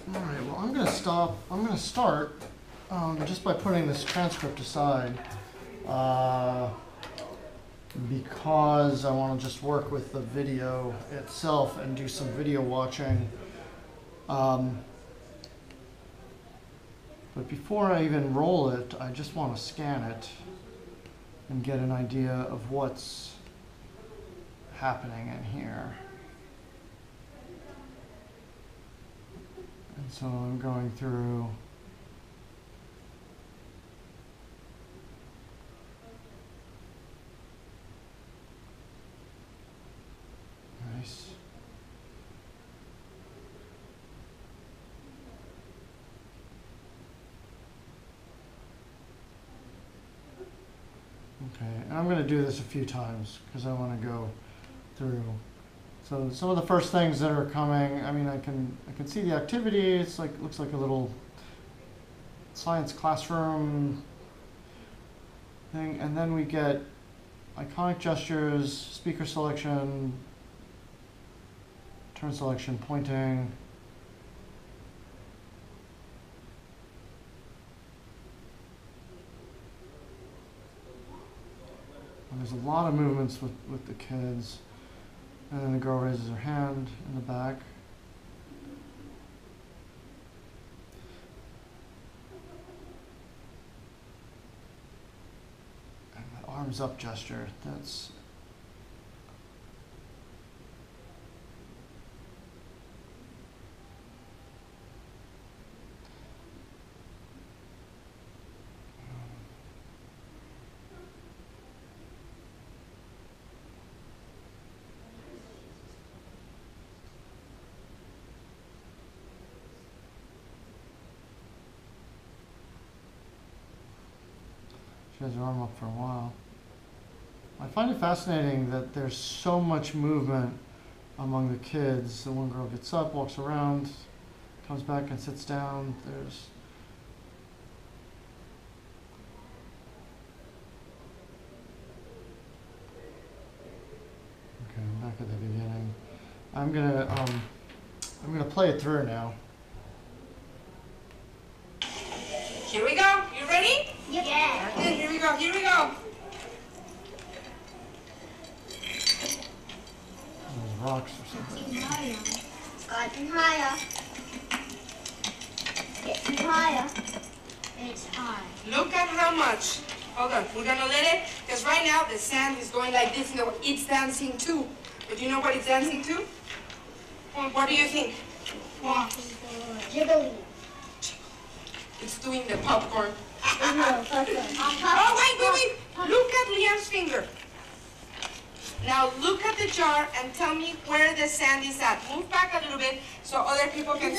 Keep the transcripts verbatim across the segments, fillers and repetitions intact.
All right, well, I'm going to stop. I'm going to start um, just by putting this transcript aside uh, because I want to just work with the video itself and do some video watching. Um, but before I even roll it, I just want to scan it and get an idea of what's happening in here. And so I'm going through nice. Okay, and I'm going to do this a few times because I want to go through. So some of the first things that are coming, I mean, I can I can see the activity. It's like looks like a little science classroom thing, and then we get iconic gestures, speaker selection, turn selection, pointing. And there's a lot of movements with, with the kids. And then the girl raises her hand in the back. And the arms up gesture, that's she has her arm up for a while. I find it fascinating that there's so much movement among the kids. The one girl gets up, walks around, comes back and sits down. There's okay, I'm back at the beginning. I'm gonna um, I'm gonna play it through now. Here we go. You ready? Yeah. Okay, here we go. Here we go. There's rocks or something. Getting higher. Getting higher. Getting higher. It's high. Look at how much. Hold on. We're gonna let it, because right now the sand is going like this. You know, it's dancing too. But do you know what it's dancing to? What do you think? Jiggly. It's doing the popcorn. Oh, Oh, wait, wait, wait. Look at Liam's finger. Now look at the jar and tell me where the sand is at. Move back a little bit so other people can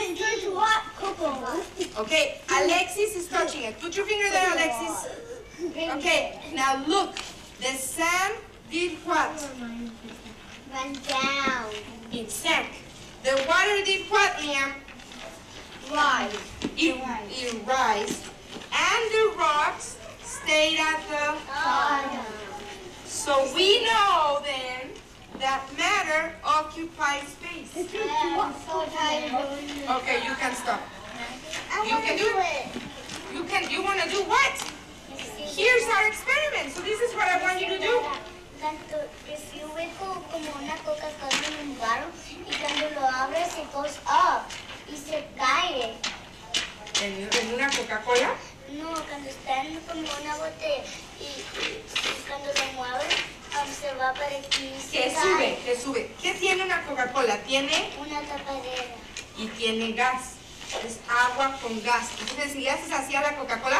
see. Okay, Alexis is touching it. Put your finger there, Alexis. Okay, now look. The sand did what? Went down. It sank. The water did what, Liam? Rise. It, it rise. And the rocks stayed at the Bottom. So we know then that matter occupies space. I'm so tired of doing this. Okay, you can stop. I You wanna can do it. You can. You want to do what? Here's our experiment. So this is what I want you to do. Tanto que si hueco como una Coca-Cola en un barro y cuando lo abres it goes up y se cae. En, en una Coca-Cola. No, cuando está en como una botella y, y, y cuando lo mueves um, se va para aquí y se Que cae. sube, que sube. ¿Qué tiene una Coca-Cola? Tiene Una tapadera. y tiene gas. Es agua con gas. Entonces si haces así a la Coca-Cola,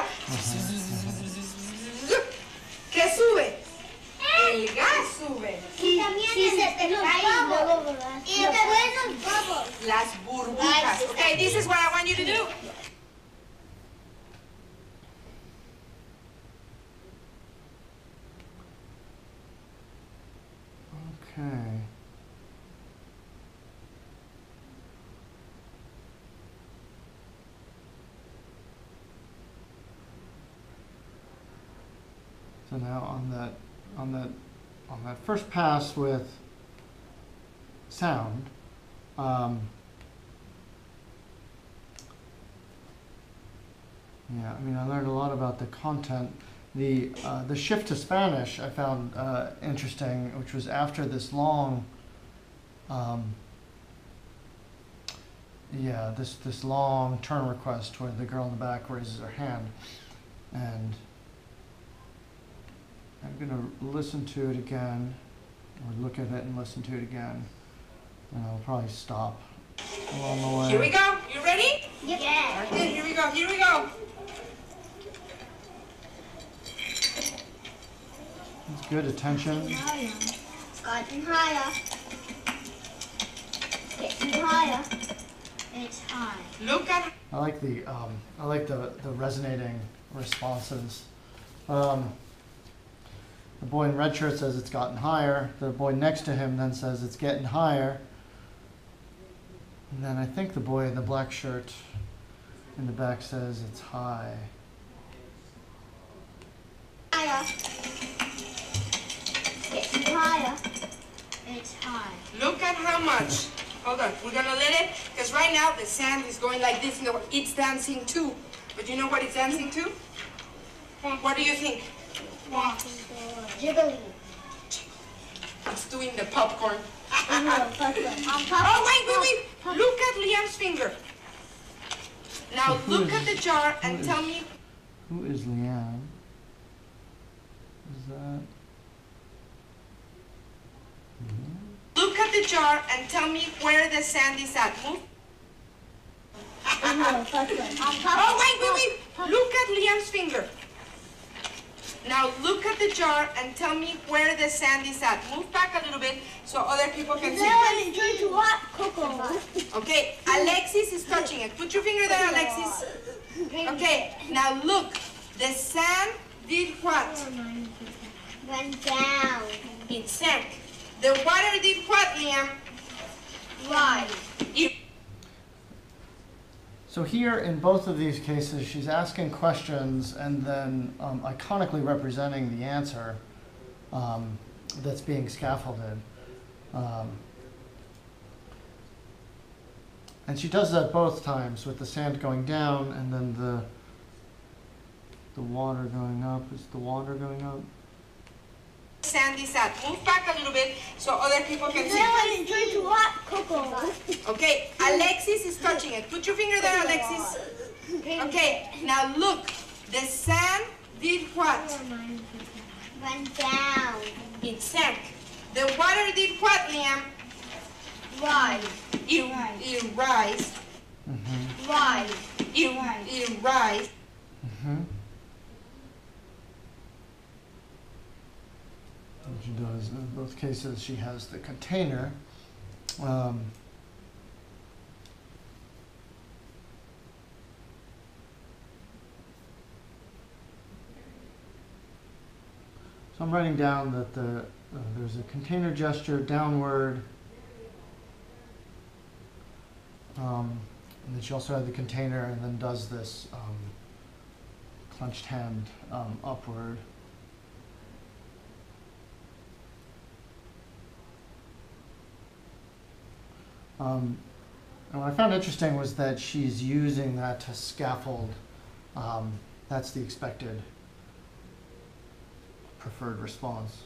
¿qué sube? El gas sube. Y también si se te cae luego y después los bubbles. Las burbujas. Okay, this is what I want you to do. Okay. So now on that on that on that first pass with sound, um, Yeah, I mean, I learned a lot about the content. The uh, the shift to Spanish I found uh, interesting, which was after this long, um, yeah, this this long turn request where the girl in the back raises her hand, and I'm gonna listen to it again, or look at it and listen to it again, and I'll probably stop along the way. Here we go. You ready? Yeah. Okay, here we go. Here we go. It's good attention. It's gotten higher. Getting higher. It's high. Look at. I like the um, I like the the resonating responses. Um, the boy in red shirt says it's gotten higher. The boy next to him then says it's getting higher. And then I think the boy in the black shirt in the back says it's high. Higher. Getting higher. It's high. Look at how much. Hold on. We're gonna let it, because right now the sand is going like this. You know, it's dancing too. But you know what it's dancing to? What do you think? Jiggly. It's doing the popcorn. Oh, Oh, wait, wait, wait. Look at Liam's finger. Now Who look is- at the jar who and is- tell me. Who is Leanne? Is that? Look at the jar and tell me where the sand is at. Move. Oh, wait, wait, wait. Look at Liam's finger. Now look at the jar and tell me where the sand is at. Move back a little bit so other people can see. Okay, Alexis is touching it. Put your finger there, Alexis. Okay, now look. The sand did what? Went down. It sank. The water did what, Liam? Right. It So here, in both of these cases, she's asking questions and then um, iconically representing the answer um, that's being scaffolded. Um, and she does that both times, with the sand going down and then the the water going up. Is the water going up? sand is at. Move back a little bit so other people can see. Okay, Alexis is touching it. Put your finger there, Alexis. Okay, now look. The sand did what? Went down. It sank. The water did what, Liam? Right. It, it rise. Mm-hmm. Right. It, it rise. Mm-hmm. What she does in both cases, she has the container. Um, so I'm writing down that the uh, there's a container gesture downward, um, and then she also had the container, and then does this um, clenched hand um, upward. Um, and what I found interesting was that she's using that to scaffold. Um, that's the expected preferred response.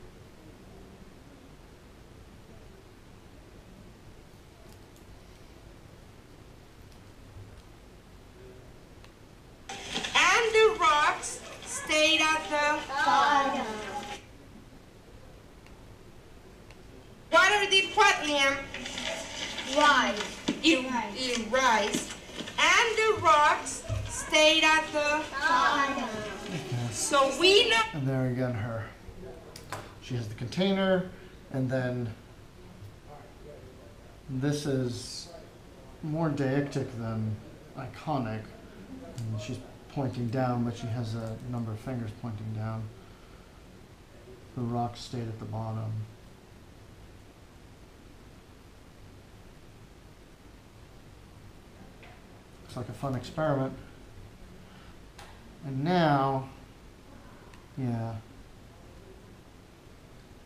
And the rocks stayed at the Bottom. water did what, Liam? Right. It, it rise. And the rocks stayed at the Bottom. so we know. And there again, her. She has the container, and then this is more deictic than iconic. And she's pointing down, but she has a number of fingers pointing down. The rock stayed at the bottom. Looks like a fun experiment. And now, yeah.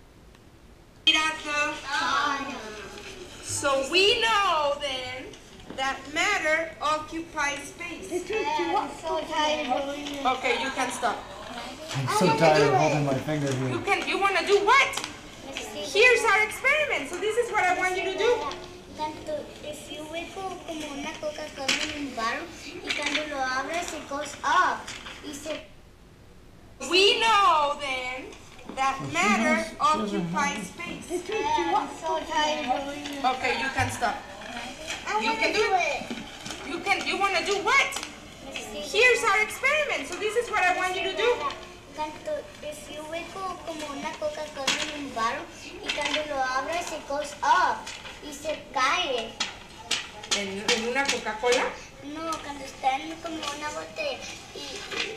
At the Bottom. so we know then that matter occupy space. I'm so tired of doing it. Okay, you can stop. I'm so tired of holding my finger You here. can. You want to do what? Here's our experiment. So this is what I want you to do. Tanto, if you wiggle como una Coca-Cola en un barro y cuando lo abres it goes up. Y se We know then that Well, she matter has- she has her occupies hand. space. I'm so tired of doing it. Okay, you can stop. I You wanna can do it. You can. You want to do what? Here's our experiment. So this is what I want you to do. Tanto, if you wiggle como una Coca-Cola en un barro y cuando lo abres it goes up. Y se cae. En, en una Coca-Cola. No, cuando está en como una botella. Y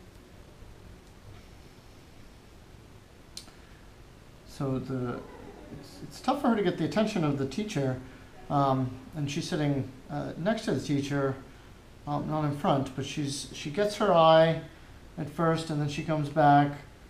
So the it's, it's tough for her to get the attention of the teacher, um, and she's sitting uh, next to the teacher, um, not in front, but she's she gets her eye at first, and then she comes back.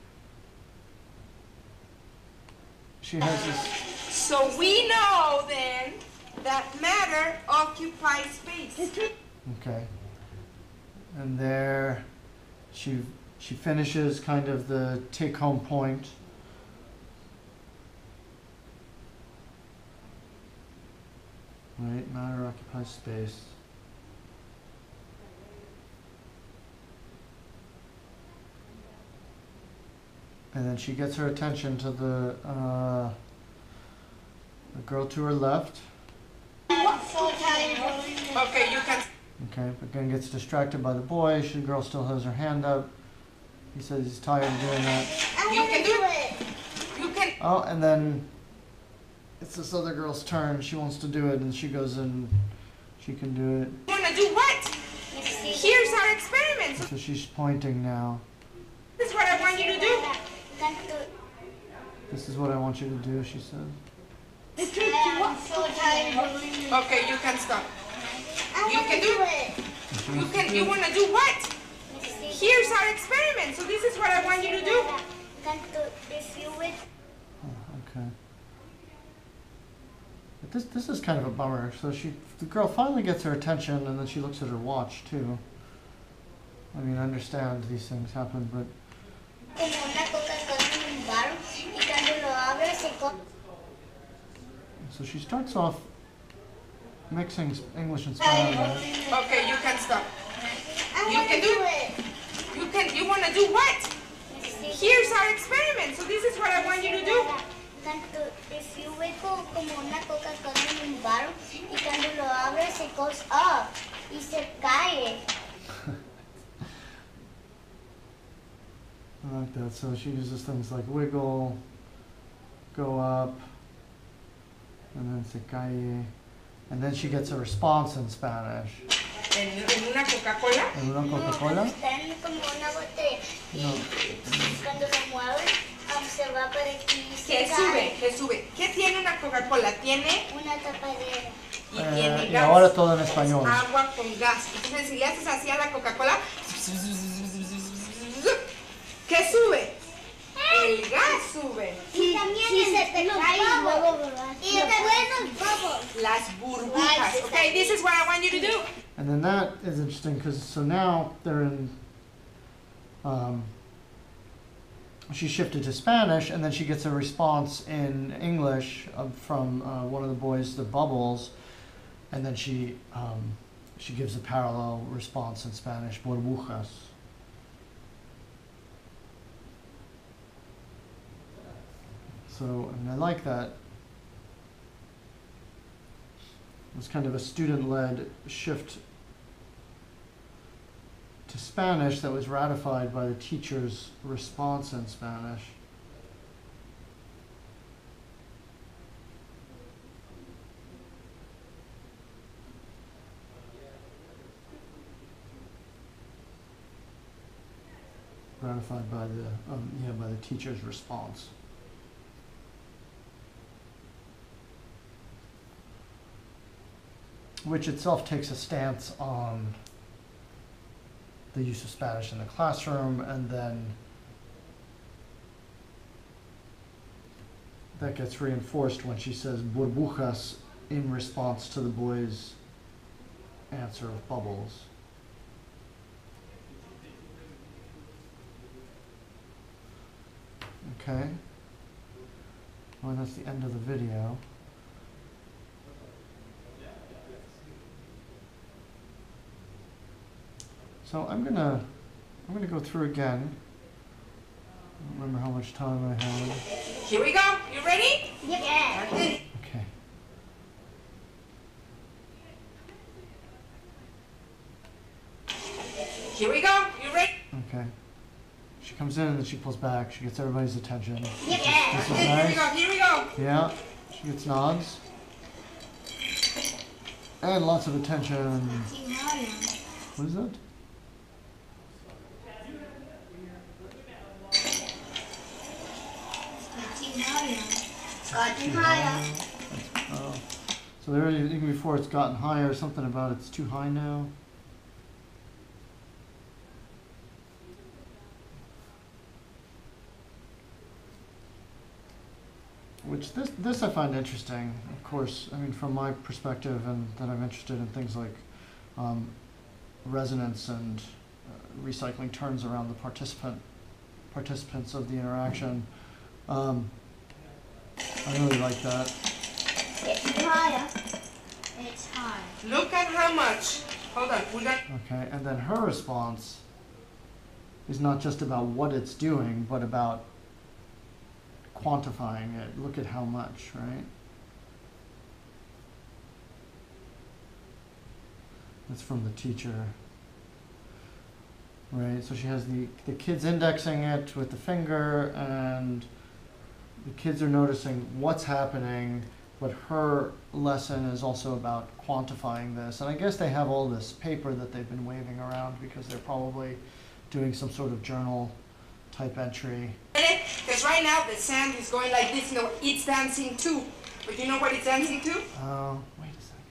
She has this. So we know then that matter occupies space. Okay. And there, she she finishes kind of the take-home point. Right, matter occupies space. And then she gets her attention to the uh, the girl to her left. I'm so tired of doing it. Okay, you can. Okay, but then gets distracted by the boy. She, the girl still has her hand up. He says he's tired of doing that. I You wanna can do do it. You can. Oh, and then it's this other girl's turn. She wants to do it, and she goes in. She can do it. You want to do what? Here's our experiment. So So she's pointing now. this is what I want you to do. Tanto, This is what I want you to do, she says. I'm so tired of doing it. Okay, you can stop. I You wanna can do do it. And she You wants to can. do You it. want to do what? Here's our experiment. So this is what I want you to do. Tanto, if you wiggle Oh, okay. But this this is kind of a bummer. So she the girl finally gets her attention, and then she looks at her watch too. I mean, I understand these things happen, but como una Coca-Cola en un barro y cuando lo abres it goes so she starts off mixing s- English and Spanish. Okay, you can stop. I You wanna can do do it. You can. You want to do what? Here's our experiment. So this is what I want you to do. Tanto, if you wiggle como una Coca-Cola en un barro y cuando lo abres it goes up y se cae. I like that. So she uses things like wiggle, go up, and then se cae. And then she gets a response in Spanish. En, en una Coca-Cola. En una No, cuando Coca-Cola? está en como una botella No. y cuando lo mueves um, se va para aquí y se Que cae. sube, que sube. ¿Qué tiene una Coca-Cola? Tiene Una tapadera. y Eh, tiene y gas. ahora todo en español. Agua con gas. Entonces si le haces así a la Coca-Cola, ¿qué sube? El gas sube. Y también si se te cae luego, ¿verdad? Y después los bubbles. Las burbujas. Okay, this is what I want you to do. And then that is interesting because so now they're in. Um, she shifted to Spanish, and then she gets a response in English uh, from uh, one of the boys, the bubbles, and then she um, she gives a parallel response in Spanish, burbujas. So, and I like that. It was kind of a student-led shift to Spanish that was ratified by the teacher's response in Spanish. Ratified by the um, yeah by the teacher's response. Which itself takes a stance on the use of Spanish in the classroom, and then that gets reinforced when she says burbujas in response to the boys answer of bubbles. Okay. Well, that's the end of the video. So I'm gonna I'm gonna go through again. I don't remember how much time I had. Here we go. You ready? Yeah. Okay. Okay. Here we go. You ready? Okay. She comes in and then she pulls back. She gets everybody's attention. Yeah. This is Okay, here we go. nice. Here we go. Yeah. She gets nods. And lots of attention. What is that? Gotten higher. Oh. So there, even before it's gotten higher, something about it's too high now. Which this this I find interesting. Of course, I mean from my perspective, and that I'm interested in things like um, resonance and uh, recycling turns around the participant participants of the interaction. Um, I really like that. It's higher. It's high. Look at how much. Hold on. We got. Okay, and then her response is not just about what it's doing, but about quantifying it. Look at how much, right? That's from the teacher. Right, so she has the, the kids indexing it with the finger, and the kids are noticing what's happening, but her lesson is also about quantifying this. And I guess they have all this paper that they've been waving around because they're probably doing some sort of journal type entry. Because right now the sand is going like this. You know, it's dancing too. But you know what it's dancing to? Oh, wait a second.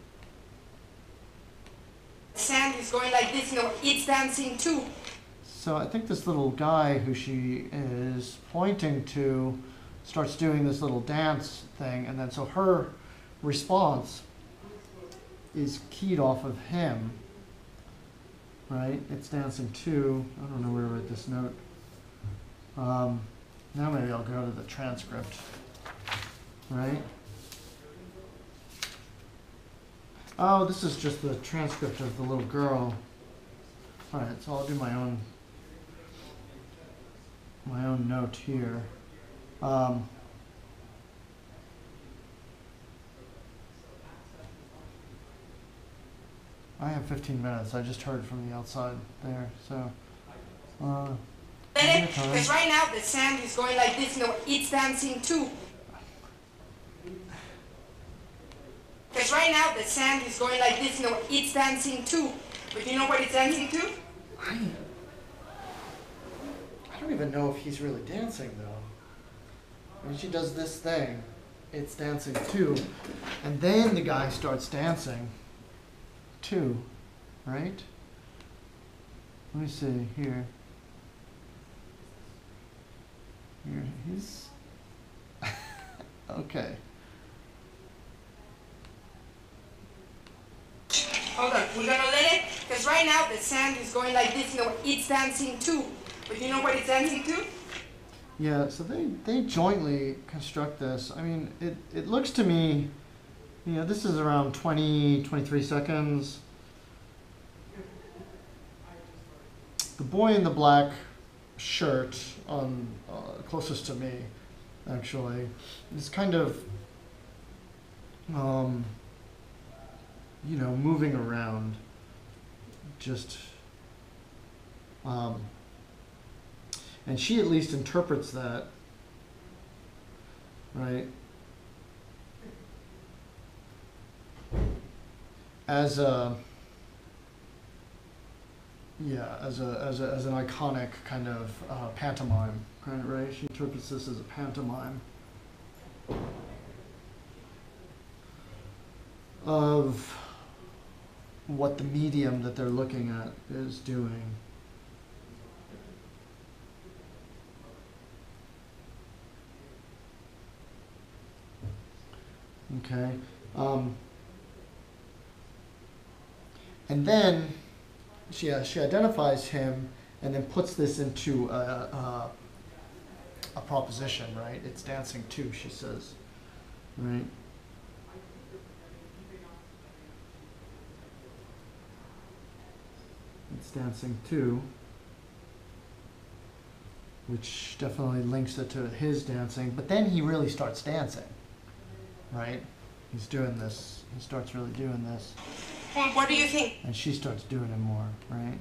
Sand is going like this. You know, it's dancing too. So I think this little guy who she is pointing to starts doing this little dance thing, and then so her response is keyed off of him, right? It's dancing too. I don't know where to write this note. Um, now maybe I'll go to the transcript, right? Oh, this is just the transcript of the little girl. All right, so I'll do my own my own note here. Um, I have fifteen minutes. I just heard from the outside there, so. Uh, Because right now the sand is going like this. You know, it's dancing too. Because right now the sand is going like this. You know, it's dancing too. But you know what it's dancing to? I, I don't even know if he's really dancing though. When she does this thing, it's dancing too, and then the guy starts dancing too, right? Let me see here. Here he's okay. Hold on, we're gonna let it. Because right now the sand is going like this. You know, it's dancing too. But you know what it's dancing to? Yeah, so they, they jointly construct this. I mean, it, it looks to me, you know, this is around twenty, twenty-three seconds. The boy in the black shirt on uh, closest to me, actually, is kind of, um, you know, moving around, just, um, and she at least interprets that, right, as a, yeah, as a, as a, as an iconic kind of uh, pantomime, right, right? She interprets this as a pantomime of what the medium that they're looking at is doing. Okay. Um, And then she, uh, she identifies him and then puts this into a, a, a proposition, right? It's dancing too, she says, right? It's dancing too, which definitely links it to his dancing. But then he really starts dancing, right? He's doing this. He starts really doing this. What do you think? And she starts doing it more, right?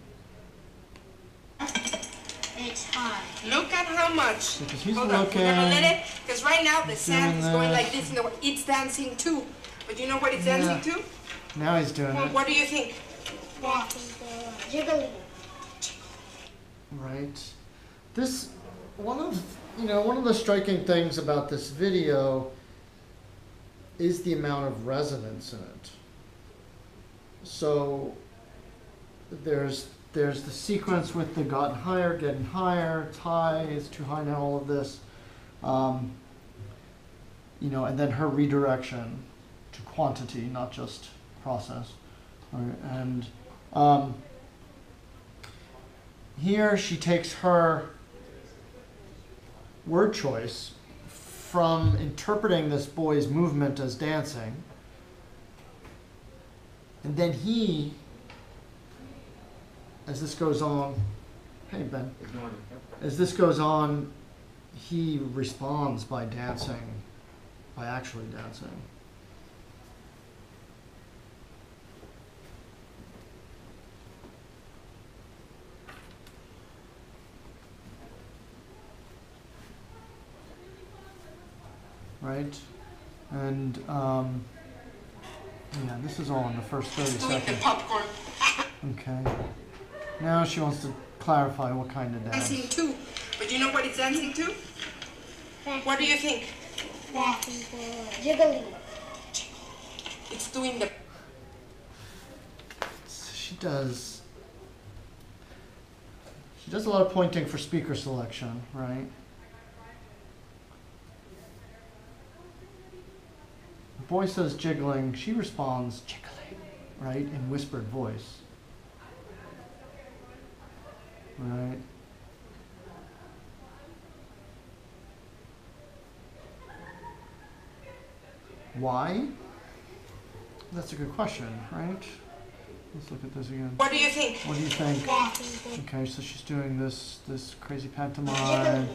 It's hard. Look at how much. Because he's Hold on, looking. we're gonna let it, because right now the sand doing is going this. like this, and the, it's dancing too. But you know what it's Yeah. dancing to? Now he's doing it, What do you think? Jiggly. right? This, one of, you know, one of the striking things about this video is the amount of resonance in it. So there's there's the sequence with the gotten higher, getting higher, it's high, it's too high now, all of this. Um, you know, and then her redirection to quantity, not just process. Right? And um, here she takes her word choice from interpreting this boy's movement as dancing, and then he, as this goes on, hey Ben, as this goes on, he responds by dancing, by actually dancing. Right? And, um, yeah, this is all in the first thirty Doing the seconds. popcorn. Okay. Now she wants to clarify what kind of Dancing dance. too. But you know what it's dancing to? What do you think? Jiggly. It's doing the She does, she does a lot of pointing for speaker selection, right? The boy says jiggling, she responds jiggling, right, in whispered voice. Right? Why? That's a good question, right? Let's look at this again. What do you think? What do you think? Okay, so she's doing this this crazy pantomime.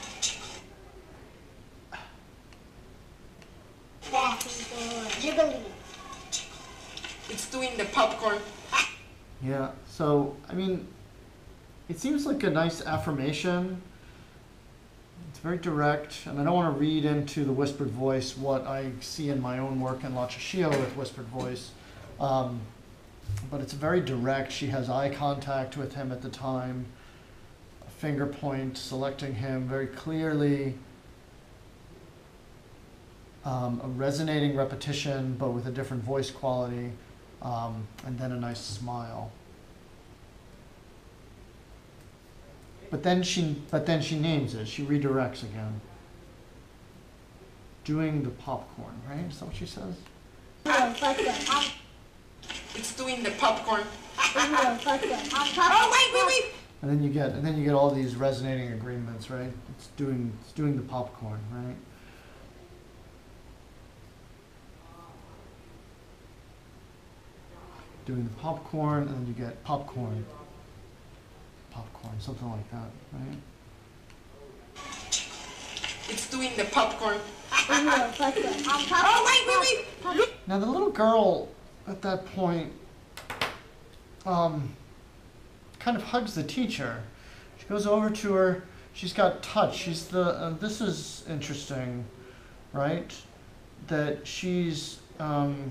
Jiggly. It's doing the popcorn. Yeah, so I mean, it seems like a nice affirmation. It's very direct, and I don't want to read into the whispered voice what I see in my own work in La Chashio with whispered voice. Um, but it's very direct. She has eye contact with him at the time, a finger point selecting him very clearly, um, a resonating repetition but with a different voice quality, um, and then a nice smile. But then she, but then she names it. She redirects again. Doing the popcorn, right? Is that what she says? It's doing the popcorn. On top. Oh, wait, wait, wait. And then you get, and then you get all these resonating agreements, right? It's doing, it's doing the popcorn, right? Doing the popcorn, and then you get popcorn, popcorn, something like that, right? It's doing the popcorn. On top. Oh, wait, wait, wait. Look. Now the little girl at that point, um, kind of hugs the teacher. She goes over to her. She's got touch. She's the. Uh, this is interesting, right? That she's um,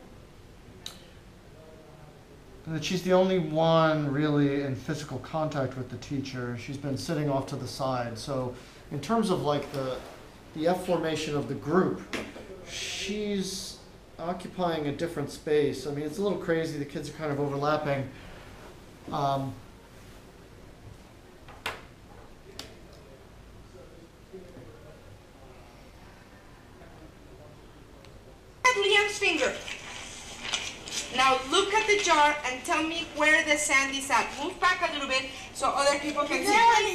that she's the only one really in physical contact with the teacher. She's been sitting off to the side. So, in terms of like the the F formation of the group, she's occupying a different space. I mean, it's a little crazy. The kids are kind of overlapping. Um, At Liam's finger. Now look at the jar and tell me where the sand is at. Move back a little bit so other people can see.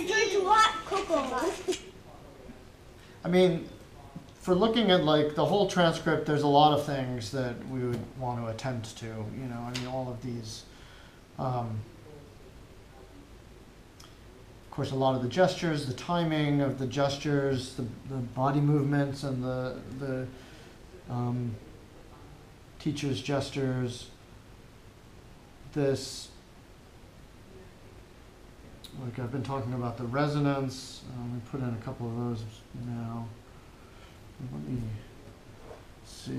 I mean, for looking at like the whole transcript, there's a lot of things that we would want to attend to. You know, I mean, all of these. Um, of course, a lot of the gestures, the timing of the gestures, the, the body movements, and the the um, teacher's gestures. This, like I've been talking about the resonance. Um, we put in a couple of those now. Let me see.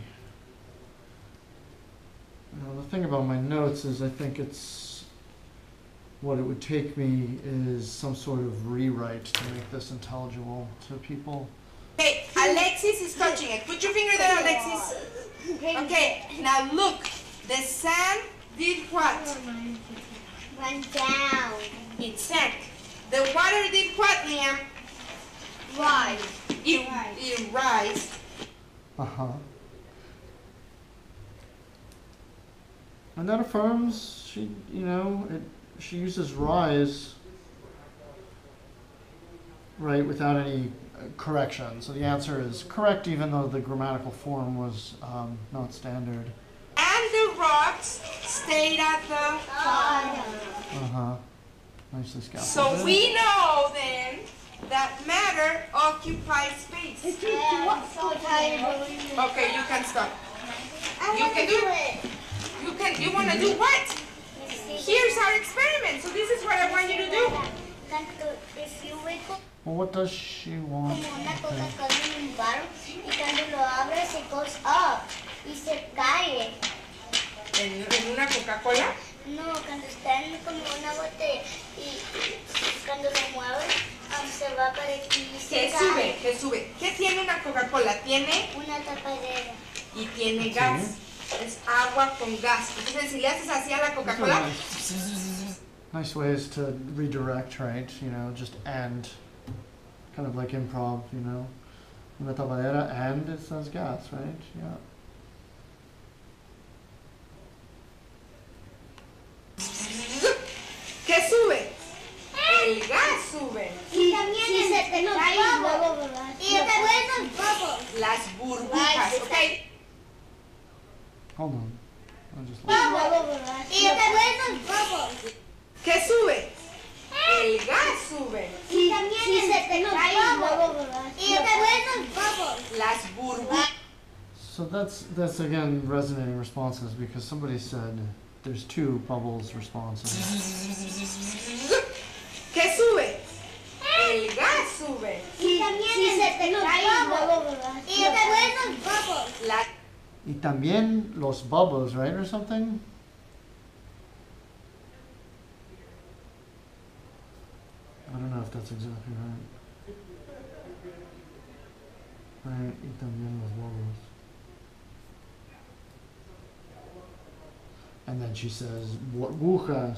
Now the thing about my notes is I think it's, what it would take me is some sort of rewrite to make this intelligible to people. Okay, Alexis is touching it. Put your finger there, Alexis. Okay, now look. The sand did what? Went down. It sank. The water did what, Liam? Rise. It, it rise. Uh-huh. And that affirms she, you know, it, she uses rise, right, without any uh, correction. So the answer is correct, even though the grammatical form was um, not standard. And the rocks stayed at the... Uh-huh. Nicely scaffolded. So we know then that matter occupies space. Yeah, so tired. Okay, you can stop. You can do it. You can. You want to do what? Here's our experiment. So this is what I want you to do. If you wake up Well, what does she want? como una Okay. Coca-Cola en un bar y cuando lo abres it goes up y se cae. En, en una Coca-Cola. No, cuando está en como una botella y, y cuando lo mueves um, se va para aquí y se ¿Qué cae. sube? ¿Qué sube? ¿Qué tiene una Coca-Cola? Tiene Una tapadera. y tiene gas. Es agua con gas. Entonces si le haces así a la Coca-Cola, Nice ways to redirect, right? You know, just and, kind of like improv, you know. Una tapadera and it says gas, right? Yeah. ¿qué sube? El gas sube. Y también si se te cae luego, y después los bubbles. Las burbujas, ¿ok? Hold on. I'll just Bubbles. Y después los bubbles. ¿Qué sube? El gas sube. Y también si se te cae luego, y después los bubbles. Las burbujas. So that's that's again resonating responses because somebody said there's two bubbles responses. ¿Qué sube? El gas sube. Y también si se te cae luego, y después los bubbles. La Y también los bubbles, right, or something? I don't know if that's exactly right. Right, y también los bubbles. And then she says, burbujas.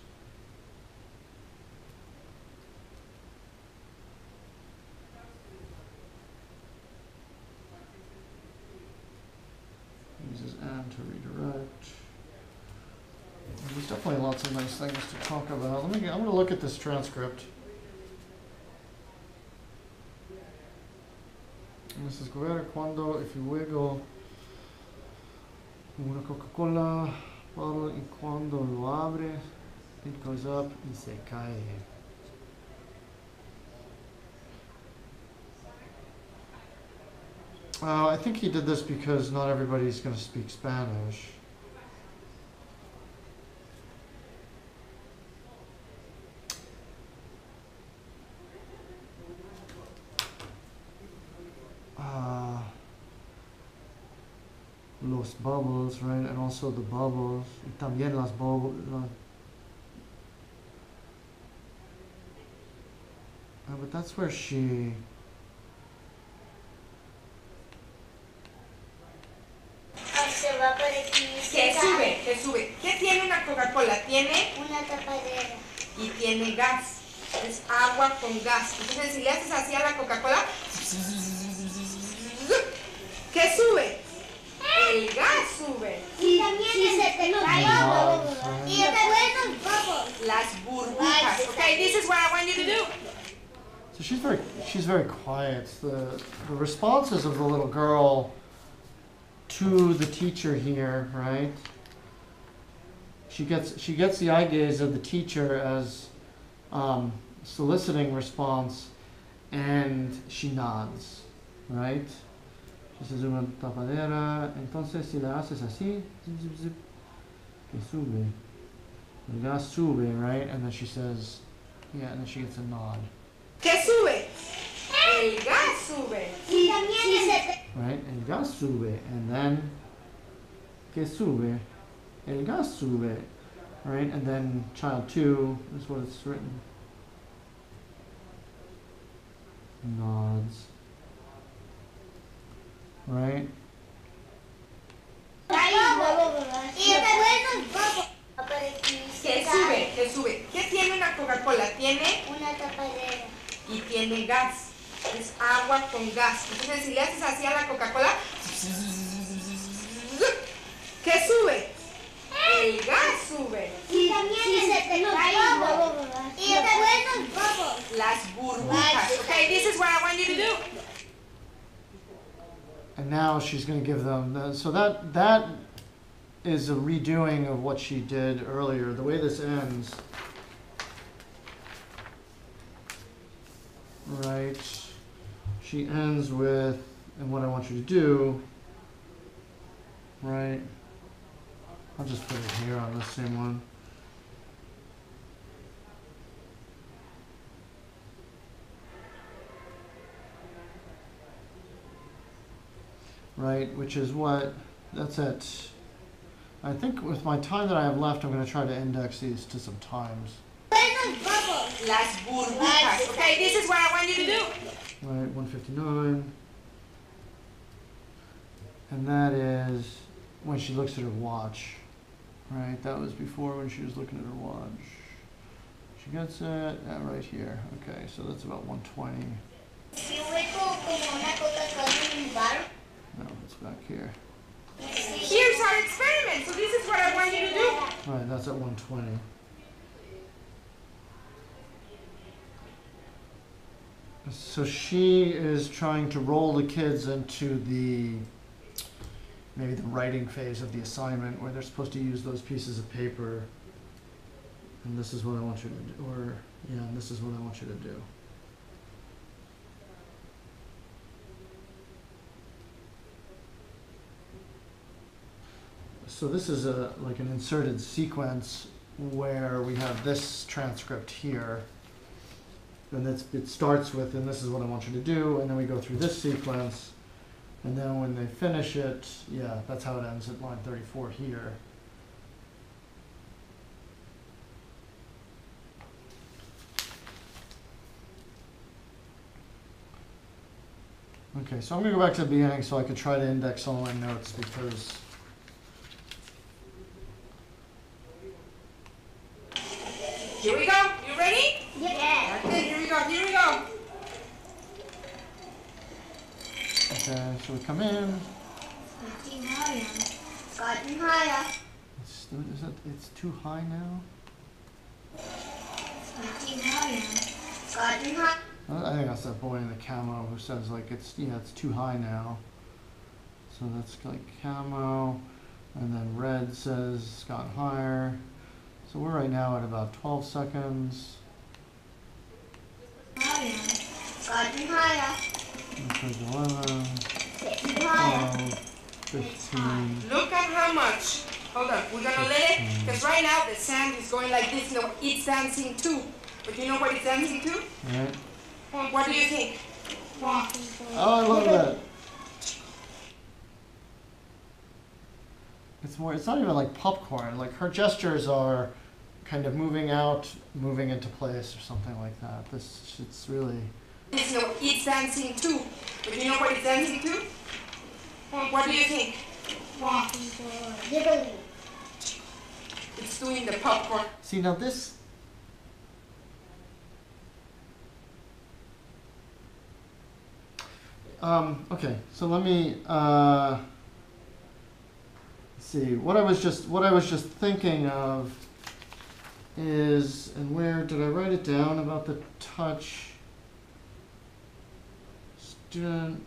Uses and to redirect. There's definitely lots of nice things to talk about. Let me get, I'm going to look at this transcript. This is ver cuando, if you wiggle, una Coca-Cola bottle y cuando lo abre, it goes up y se cae. Uh, I think he did this because not everybody's going to speak Spanish. Uh, los bubbles, right? And also the bubbles. Y también las bubbles. La... Uh, but that's where she... Se va por aquí y se ¿Qué cae. sube? ¿Qué sube? ¿Qué tiene una Coca-Cola? Tiene Una tapadera. y tiene gas. Es agua con gas. Entonces si le haces así a la Coca-Cola, ¿qué sube? El gas sube. Y también si se she's very she's very quiet. The the responses of the little girl to the teacher here, right? She gets she gets the eye gaze of the teacher as um, soliciting response, and she nods, right? She says una tapadera. Entonces si la haces así, zip, zip, zip, que sube. El gas sube, right? And then she says, yeah, and then she gets a nod. ¿Qué sube? El gas sube. Y también dice Right? El gas sube, and then que sube, el gas sube, right? And then child two is what it's written. Nods, right? y después los bubbles. ¿Qué sube? ¿Qué sube? ¿Qué tiene una Coca-Cola? Tiene Una tapadera. y tiene gas. Es agua con gas. Entonces, si le haces así a la Coca-Cola, ¿qué sube? El gas sube. Y también dice los bubbles. Y después los bubbles. Las burbujas. Okay, this is what I want you to do. And now she's going to give them the, so that that is a redoing of what she did earlier. The way this ends, right? She ends with, and what I want you to do, right? I'll just put it here on the same one. Right, which is what, that's it. I think with my time that I have left, I'm going to try to index these to some times. Las burbujas. Okay, this is what I want you to do. Right, one fifty-nine. And that is when she looks at her watch. Right, that was before when she was looking at her watch. She gets it, yeah, right here. Okay, so that's about one twenty. Si hueco como una Coca-Cola en un bar. No, it's back here. Here's our experiment. So this is what I want you to do. Right, that's at one twenty. So she is trying to roll the kids into the, maybe the writing phase of the assignment where they're supposed to use those pieces of paper. And this is what I want you to do, or, yeah, and this is what I want you to do. So this is a, like an inserted sequence where we have this transcript here. And that's, it starts with, and this is what I want you to do, and then we go through this sequence, and then when they finish it, yeah, that's how it ends at line thirty-four here. Okay, so I'm gonna go back to the beginning so I could try to index some of my notes because Here we go. You ready? Yeah. Okay, here we go. Here we go. okay, so we come in. Getting higher. Gotten higher. It's, is it, it's too high now? Getting higher. Gotten higher. I think that's that boy in the camo who says like it's, yeah, it's too high now. So that's like camo, and then red says it's gotten higher. So we're right now at about twelve seconds. Higher. Gotten higher. That's eleven, Getting higher. twelve, fifteen. Look at how much. Hold on. We're gonna let it, because right now the sand is going like this. No, it's dancing too. But you know what it's dancing to? Right? What do you think? Oh, I love that. It's more, it's not even like popcorn. Like her gestures are kind of moving out, moving into place or something like that. This, it's really, No, it's dancing too. But you know what it's dancing to? What do you think? Jiggly. It's doing the popcorn. see now this, um, okay, so let me, uh, see, what I was just, what I was just thinking of is, and where, did I write it down about the touch? student.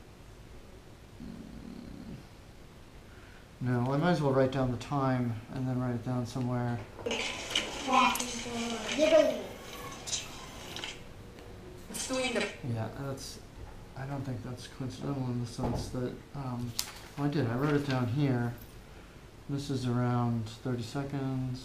No, I might as well write down the time and then write it down somewhere. It's doing the Yeah, that's, I don't think that's coincidental in the sense that, um, oh, I did, I wrote it down here. This is around thirty seconds.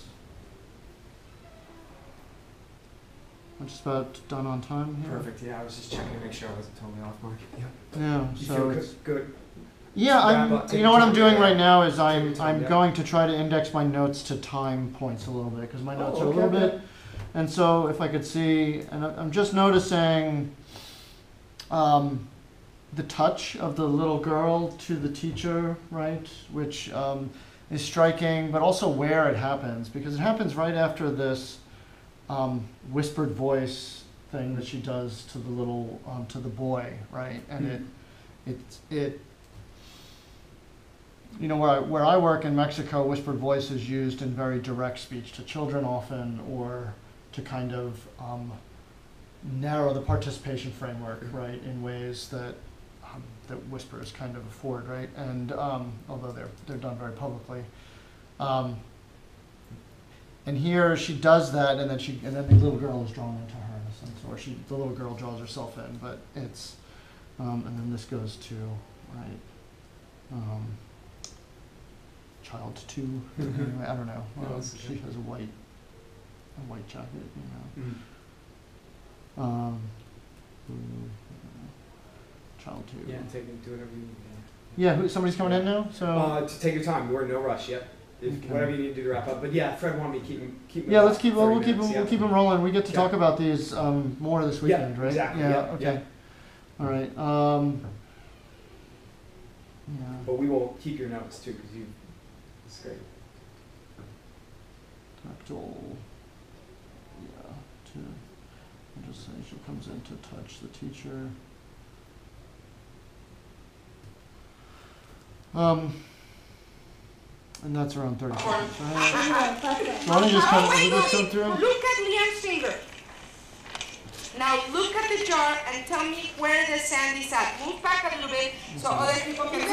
I'm just about done on time here. Perfect. Yeah, I was just checking to make sure I wasn't totally off mark. Yeah. Yeah, You so feel it's, good? good? yeah, Wrap I'm, up, you take know your what I'm time, doing yeah. right now is your I'm, time, I'm yeah. going to try to index my notes to time points a little bit, because my Oh, notes are a okay, little okay. bit. And so if I could see, and I- I'm just noticing, um, the touch of the little girl to the teacher, right, which, um, is striking, but also where it happens, because it happens right after this, um, whispered voice thing that she does to the little, um, to the boy, right, and it, it, it, you know, where I, where I work in Mexico, whispered voice is used in very direct speech to children often, or to kind of, um, narrow the participation framework, right, in ways that, um, that whispers kind of afford, right, and, um, although they're, they're done very publicly. Um, and here she does that, and then she, and then the little girl is drawn into her in a sense, or she, the little girl draws herself in, but it's, um, and then this goes to, right, um, child two, anyway, I don't know, No, well, that's she good. has a white, a white jacket, you know. Mm. Um, mm, child two. Yeah, take it, do whatever you need. Yeah, who, somebody's coming in now, so. Yeah. Uh, to take your time. We're in no rush. Yep. If, Okay. Whatever you need to do to wrap up. But yeah, Fred wanted me to keep him. Keep him Yeah, about let's keep, well, thirty we'll keep them, minutes, we'll yeah. keep them rolling. We get to Yeah. talk about these, um, more this Yeah, weekend, right? exactly, Yeah, yeah, okay. yeah. All right, um, yeah, But we will keep your notes too, because you. It's great. tactile, yeah, to, I'll just say she comes in to touch the teacher. Um, and that's around thirty seconds, right? So why don't you just come, Oh, wait, will you just come wait, through? look at Leanne's finger. Now look at the jar and tell me where the sand is at. Move back a little bit so other people can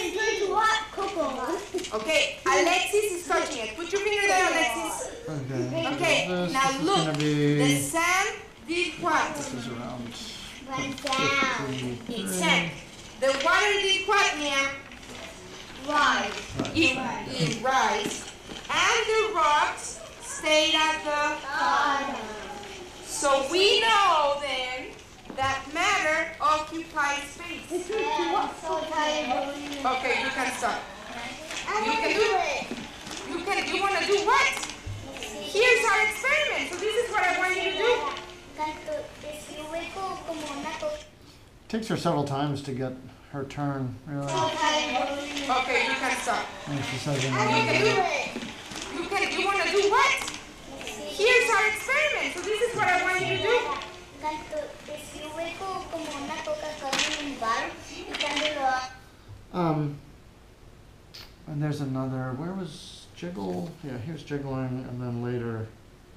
see. Okay, Alexis is touching it. Put your finger there, Alexis. Okay. Okay, This, now this is look. gonna The be, sand did what? this is around Went down. It fifty-three. sank. The water did what, Leanne? Right. It, it rise. And the rocks stayed at the... So we know then that matter occupies space. Okay, you can stop. You can do it. You can, you want to do what? Here's our experiment. So this is what I want you to do. Takes her several times to get her turn, really. Okay, you can stop. And she says in You can the, do it. You can, you want to do what? Here's our experiment. So this is what I want you to do. um, and there's another, where was jiggle? Yeah, here's jiggling, and then later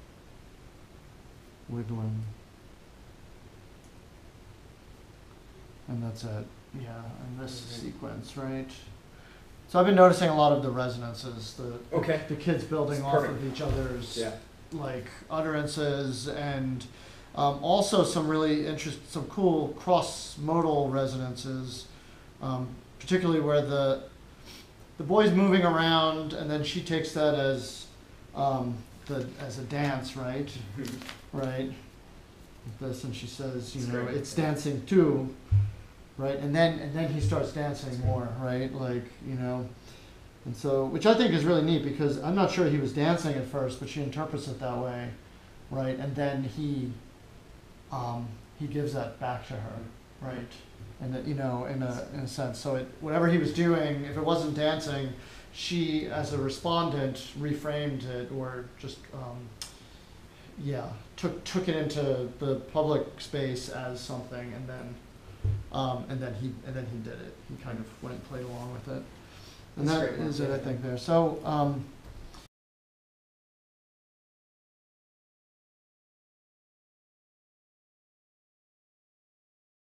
wiggling. And that's it, yeah, in this Mhm. sequence, right? So I've been noticing a lot of the resonances, the, Okay. the kids building That's off perfect. of each other's Yeah. like utterances, and um, also some really interest, some cool cross-modal resonances, um, particularly where the the boy's moving around, and then she takes that as um, the as a dance, right? Right. This, and she says, you That's know, great. it's dancing too, right? And then and then he starts dancing more, right? Like, you know. And so, which I think is really neat, because I'm not sure he was dancing at first, but she interprets it that way, right? And then he, um, he gives that back to her, right? And that, you know, in a in a sense, so it whatever he was doing, if it wasn't dancing, she as a respondent reframed it, or just, um, yeah, took took it into the public space as something, and then, um, and then he and then he did it. He kind of went and played along with it. And That's that great work, is it, yeah. I think, there. So, um,